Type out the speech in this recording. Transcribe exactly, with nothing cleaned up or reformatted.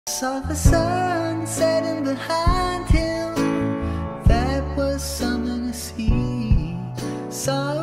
Saw the sun setting behind him. That was something to see. Saw